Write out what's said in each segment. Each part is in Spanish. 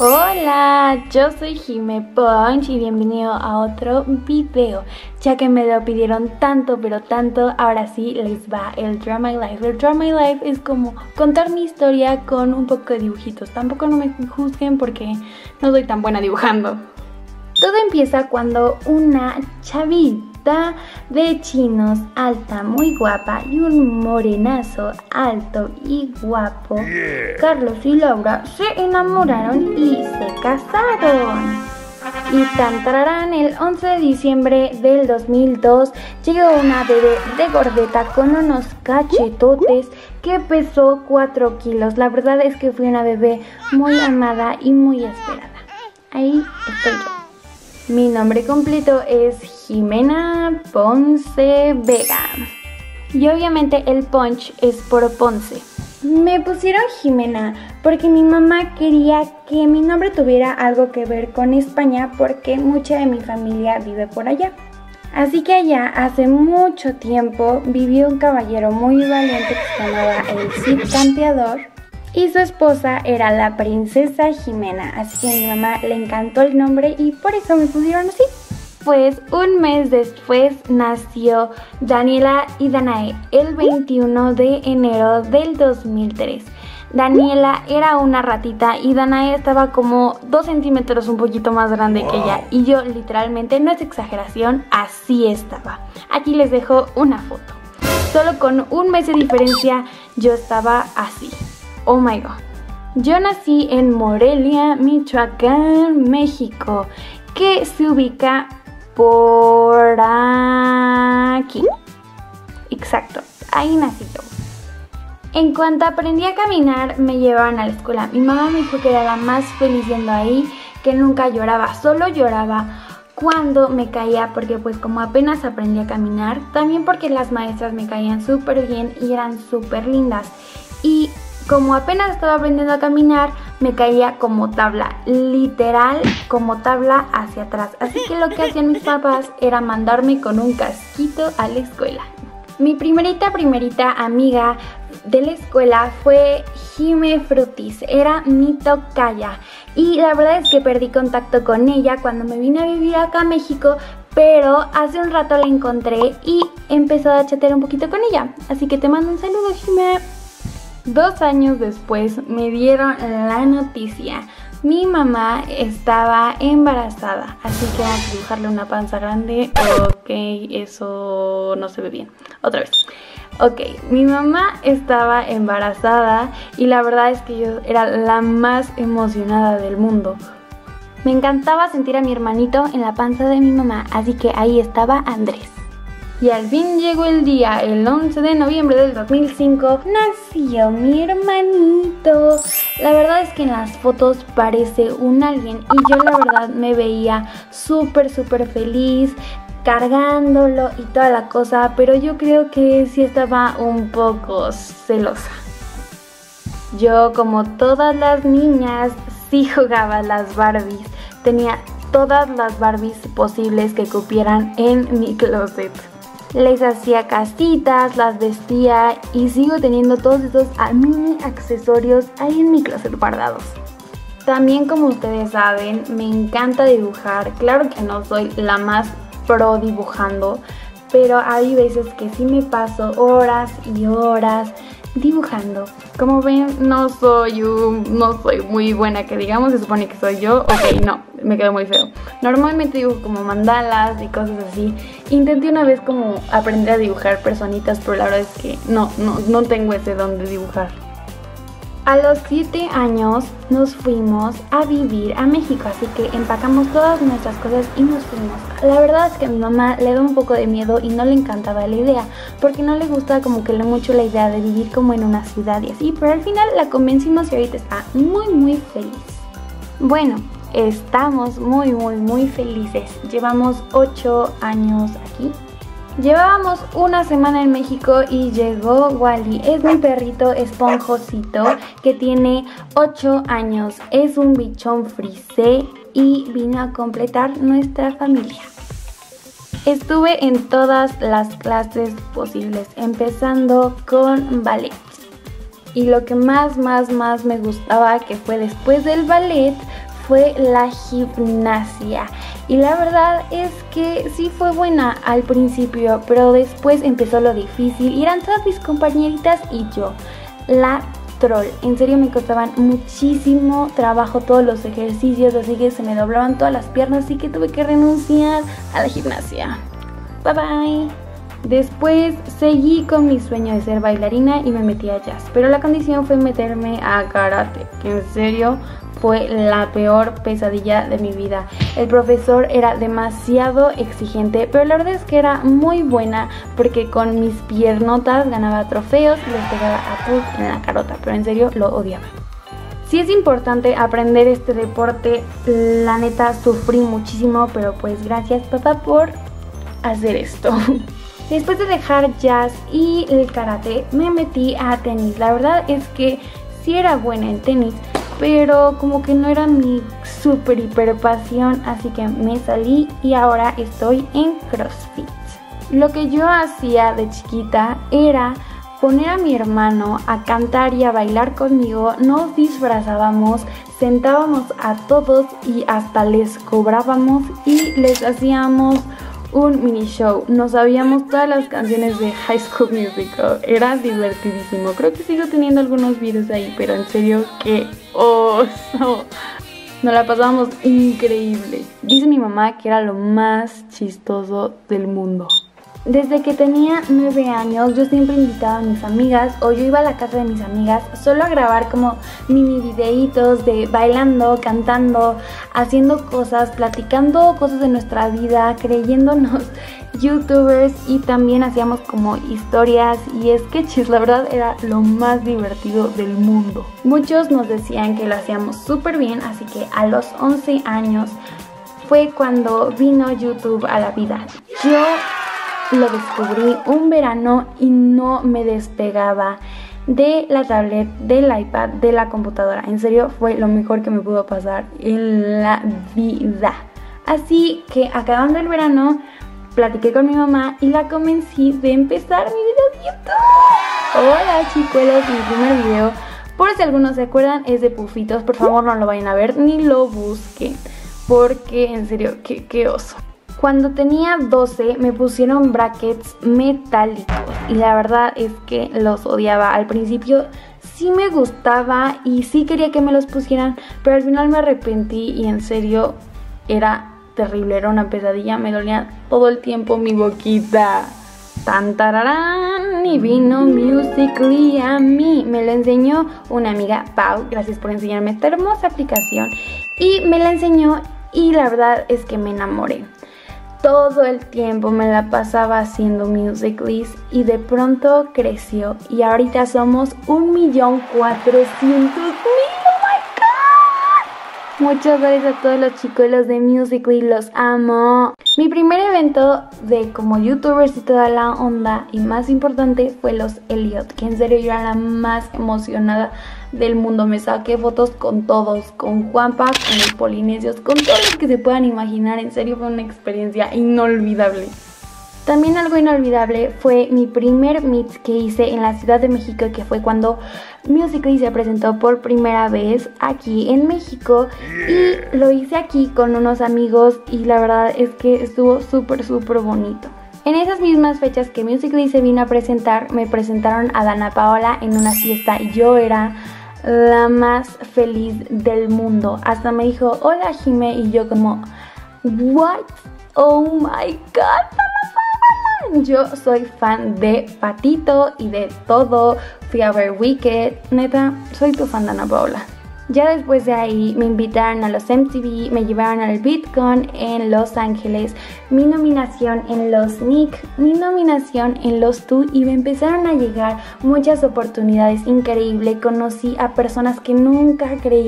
Hola, yo soy Jime Punch y bienvenido a otro video. Ya que me lo pidieron tanto, pero tanto, ahora sí les va el Draw My Life. El Draw My Life es como contar mi historia con un poco de dibujitos. Tampoco no me juzguen porque no soy tan buena dibujando. Todo empieza cuando una chavita de chinos, alta, muy guapa, y un morenazo alto y guapo, Carlos y Laura, se enamoraron y se casaron. Y tan tararán, el 11 de diciembre del 2002 llegó una bebé de gordeta con unos cachetotes que pesó 4 kilos. La verdad es que fui una bebé muy amada y muy esperada. Ahí estoy yo. Mi nombre completo es Jimena Ponce Vega. Y obviamente el Punch es por Ponce. Me pusieron Jimena porque mi mamá quería que mi nombre tuviera algo que ver con España porque mucha de mi familia vive por allá. Así que allá hace mucho tiempo vivió un caballero muy valiente que se llamaba el Cid Campeador. Y su esposa era la princesa Jimena, así que a mi mamá le encantó el nombre y por eso me pusieron así. Pues un mes después nació Daniela y Danae, el 21 de enero del 2003. Daniela era una ratita y Danae estaba como 2 centímetros un poquito más grande que ella. Y yo literalmente, no es exageración, así estaba. Aquí les dejo una foto. Solo con un mes de diferencia yo estaba así. Oh my god. Yo nací en Morelia, Michoacán, México, que se ubica por aquí. Exacto, ahí nací yo. En cuanto aprendí a caminar, me llevaban a la escuela. Mi mamá me dijo que era la más feliz yendo ahí, que nunca lloraba, solo lloraba cuando me caía, porque pues como apenas aprendí a caminar, también porque las maestras me caían súper bien y eran súper lindas. Y como apenas estaba aprendiendo a caminar, me caía como tabla, literal como tabla hacia atrás. Así que lo que hacían mis papás era mandarme con un casquito a la escuela. Mi primerita amiga de la escuela fue Jime Frutis, era mi tocaya. Y la verdad es que perdí contacto con ella cuando me vine a vivir acá a México, pero hace un rato la encontré y empezó a chatear un poquito con ella. Así que te mando un saludo, Jime. 2 años después me dieron la noticia. Mi mamá estaba embarazada, así que hay que dibujarle una panza grande. Ok, eso no se ve bien. Otra vez. Ok, mi mamá estaba embarazada y la verdad es que yo era la más emocionada del mundo. Me encantaba sentir a mi hermanito en la panza de mi mamá, así que ahí estaba Andrés. Y al fin llegó el día, el 11 de noviembre del 2005, nació mi hermanito. La verdad es que en las fotos parece un alien y yo la verdad me veía súper feliz cargándolo y toda la cosa, pero yo creo que sí estaba un poco celosa. Yo, como todas las niñas, sí jugaba a las Barbies. Tenía todas las Barbies posibles que cupieran en mi closet. Les hacía casitas, las vestía y sigo teniendo todos esos mini accesorios ahí en mi closet guardados. También, como ustedes saben, me encanta dibujar. Claro que no soy la más pro dibujando, pero hay veces que sí me paso horas y horas dibujando. Como ven, no soy muy buena, que digamos, se supone que soy yo. Ok, no, me quedó muy feo. Normalmente dibujo como mandalas y cosas así. Intenté una vez como aprender a dibujar personitas, pero la verdad es que no tengo ese don de dibujar. A los 7 años nos fuimos a vivir a México, así que empacamos todas nuestras cosas y nos fuimos. La verdad es que a mi mamá le da un poco de miedo y no le encantaba la idea, porque no le gusta como que mucho la idea de vivir como en una ciudad y así, pero al final la convencimos y ahorita está muy feliz. Bueno, estamos muy felices. Llevamos 8 años aquí. Llevábamos una semana en México y llegó Wally. Es mi perrito esponjosito que tiene 8 años. Es un bichón frisé y vino a completar nuestra familia. Estuve en todas las clases posibles, empezando con ballet. Y lo que más me gustaba, que fue después del ballet, fue la gimnasia. Y la verdad es que sí fue buena al principio, pero después empezó lo difícil y eran todas mis compañeritas y yo, la troll. En serio me costaban muchísimo trabajo todos los ejercicios, así que se me doblaban todas las piernas, así que tuve que renunciar a la gimnasia. Bye bye. Después seguí con mi sueño de ser bailarina y me metí a jazz, pero la condición fue meterme a karate, que en serio fue la peor pesadilla de mi vida. El profesor era demasiado exigente, pero la verdad es que era muy buena porque con mis piernotas ganaba trofeos y les pegaba a push en la carota, pero en serio lo odiaba. Sí es importante aprender este deporte, la neta sufrí muchísimo, pero pues gracias papá por hacer esto. Después de dejar jazz y el karate me metí a tenis. La verdad es que sí era buena en tenis, pero como que no era mi super hiper pasión, así que me salí y ahora estoy en CrossFit. Lo que yo hacía de chiquita era poner a mi hermano a cantar y a bailar conmigo, nos disfrazábamos, sentábamos a todos y hasta les cobrábamos y les hacíamos un mini show. Nos sabíamos todas las canciones de High School Musical. Era divertidísimo. Creo que sigo teniendo algunos videos ahí, pero en serio, qué oso. Nos la pasábamos increíble. Dice mi mamá que era lo más chistoso del mundo. Desde que tenía 9 años yo siempre invitaba a mis amigas o yo iba a la casa de mis amigas solo a grabar como mini videitos de bailando, cantando, haciendo cosas, platicando cosas de nuestra vida, creyéndonos youtubers y también hacíamos como historias y sketches. La verdad era lo más divertido del mundo. Muchos nos decían que lo hacíamos súper bien, así que a los 11 años fue cuando vino YouTube a la vida. Yo lo descubrí un verano y no me despegaba de la tablet, del iPad, de la computadora. En serio, fue lo mejor que me pudo pasar en la vida. Así que acabando el verano, platiqué con mi mamá y la convencí de empezar mi video de YouTube. Hola chicuelos, mi primer video, por si algunos se acuerdan, es de Pufitos. Por favor no lo vayan a ver ni lo busquen, porque en serio, qué oso. Cuando tenía 12 me pusieron brackets metálicos y la verdad es que los odiaba. Al principio sí me gustaba y sí quería que me los pusieran, pero al final me arrepentí y en serio era terrible, era una pesadilla, me dolía todo el tiempo mi boquita. Tan tararán, y vino Musical.ly a mí. Me lo enseñó una amiga, Pau, gracias por enseñarme esta hermosa aplicación. Y me la enseñó y la verdad es que me enamoré. Todo el tiempo me la pasaba haciendo Musical.ly y de pronto creció y ahorita somos 1.400.000. ¡Oh my God! Muchas gracias a todos los chicos de Musical.ly, los amo. Mi primer evento de como youtubers y toda la onda y más importante fue los Elliot, que en serio yo era la más emocionada del mundo. Me saqué fotos con todos, con Juanpa, con los polinesios, con todos los que se puedan imaginar. En serio fue una experiencia inolvidable. También algo inolvidable fue mi primer meet que hice en la Ciudad de México, que fue cuando Musical.ly se presentó por primera vez aquí en México y lo hice aquí con unos amigos y la verdad es que estuvo súper bonito. En esas mismas fechas que Musical.ly se vino a presentar, me presentaron a Dana Paola en una fiesta y yo era la más feliz del mundo. Hasta me dijo, hola Jime, y yo como, what? Oh my God, Dana Paola. Yo soy fan de Patito y de todo. Fui a ver Wicked, neta, soy tu fan, Dana Paola. Ya después de ahí me invitaron a los MTV, me llevaron al VidCon en Los Ángeles, mi nominación en los Nick, mi nominación en los Tu y me empezaron a llegar muchas oportunidades increíbles. Conocí a personas que nunca creí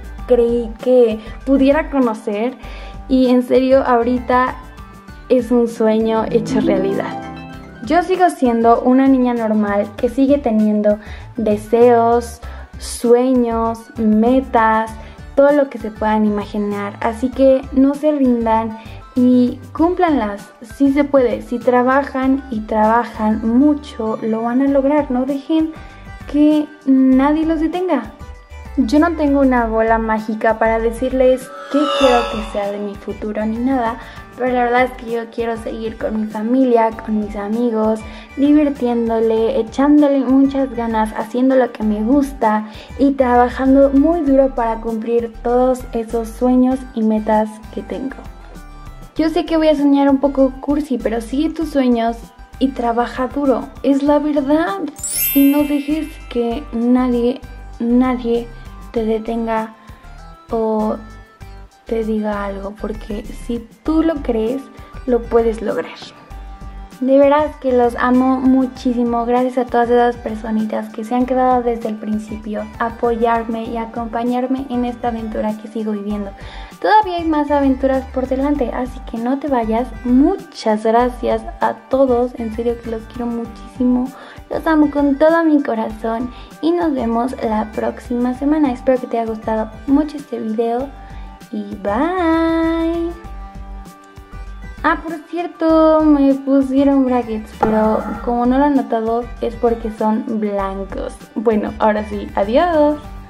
que pudiera conocer y en serio ahorita es un sueño hecho realidad. Yo sigo siendo una niña normal que sigue teniendo deseos, sueños, metas, todo lo que se puedan imaginar, así que no se rindan y cúmplanlas. Sí se puede, si trabajan y trabajan mucho lo van a lograr, no dejen que nadie los detenga. Yo no tengo una bola mágica para decirles qué quiero que sea de mi futuro ni nada, pero la verdad es que yo quiero seguir con mi familia, con mis amigos, divirtiéndole, echándole muchas ganas, haciendo lo que me gusta y trabajando muy duro para cumplir todos esos sueños y metas que tengo. Yo sé que voy a soñar un poco cursi, pero sigue tus sueños y trabaja duro, es la verdad. Y no dejes que nadie te detenga o te diga algo, porque si tú lo crees, lo puedes lograr. De veras que los amo muchísimo. Gracias a todas esas personitas que se han quedado desde el principio a apoyarme y acompañarme en esta aventura que sigo viviendo. Todavía hay más aventuras por delante, así que no te vayas. Muchas gracias a todos, en serio que los quiero muchísimo. Los amo con todo mi corazón y nos vemos la próxima semana. Espero que te haya gustado mucho este video y bye. Ah, por cierto, me pusieron brackets, pero como no lo han notado es porque son blancos. Bueno, ahora sí, adiós.